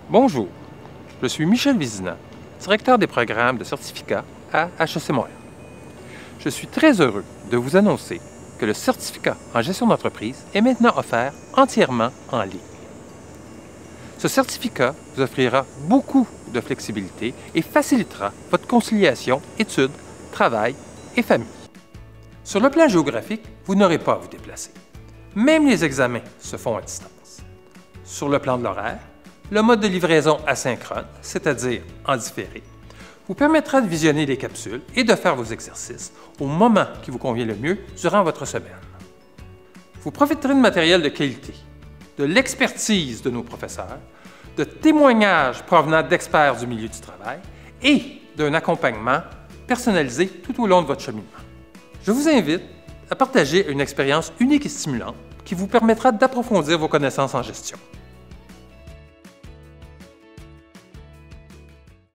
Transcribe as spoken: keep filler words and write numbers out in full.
Bonjour, je suis Michel Vézina, directeur des programmes de certificat à H E C Montréal. Je suis très heureux de vous annoncer que le certificat en gestion d'entreprise est maintenant offert entièrement en ligne. Ce certificat vous offrira beaucoup de flexibilité et facilitera votre conciliation études, travail et famille. Sur le plan géographique, vous n'aurez pas à vous déplacer. Même les examens se font à distance. Sur le plan de l'horaire, le mode de livraison asynchrone, c'est-à-dire en différé, vous permettra de visionner les capsules et de faire vos exercices au moment qui vous convient le mieux durant votre semaine. Vous profiterez de matériel de qualité, de l'expertise de nos professeurs, de témoignages provenant d'experts du milieu du travail et d'un accompagnement personnalisé tout au long de votre cheminement. Je vous invite à partager une expérience unique et stimulante qui vous permettra d'approfondir vos connaissances en gestion.